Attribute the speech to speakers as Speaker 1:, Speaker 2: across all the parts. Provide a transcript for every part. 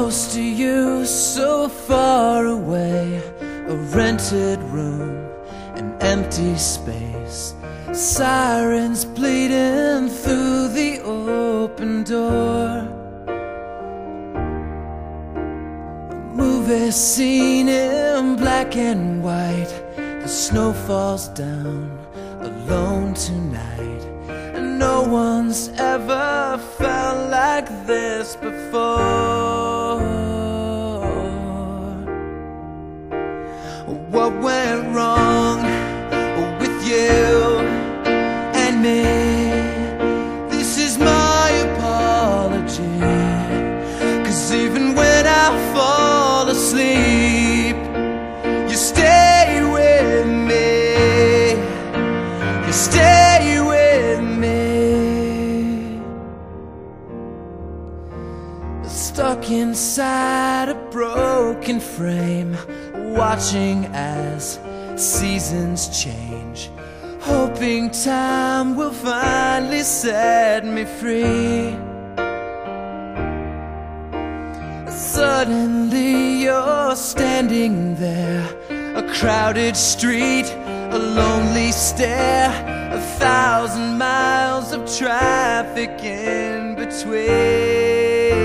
Speaker 1: Close to you, so far away. A rented room, an empty space. Sirens bleeding through the open door. A movie scene in black and white. The snow falls down alone tonight, and no one's ever felt like this before. What went wrong with you and me? This is my apology, 'cause even when I fall asleep, you stay with me. You stay with me. Stuck inside a broken frame, watching as seasons change, hoping time will finally set me free. Suddenly you're standing there, a crowded street, a lonely stare, 1,000 miles of traffic in between.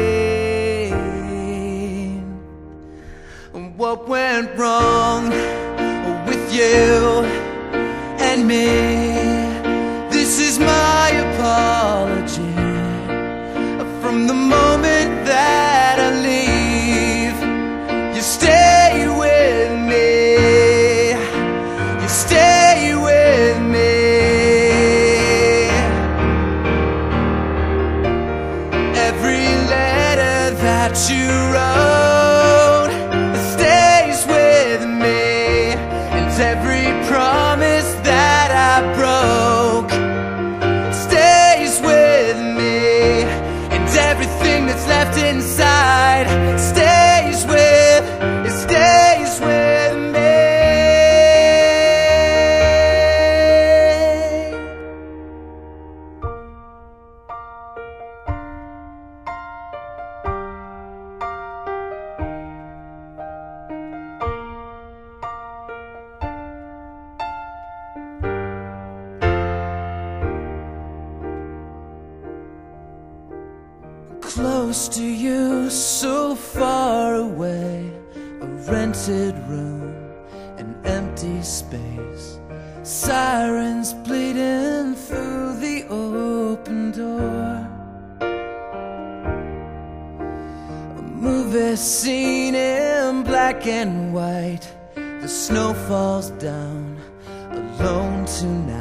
Speaker 1: What went wrong with you and me? This is my apology. From the moment that I leave, you stay with me. You stay with me. Every letter that you wrote stays with me, and every promise that I broke stays with me, and everything that's left inside stays with me. Close to you, so far away. A rented room, an empty space. Sirens bleeding through the open door. A movie scene in black and white. The snow falls down alone tonight.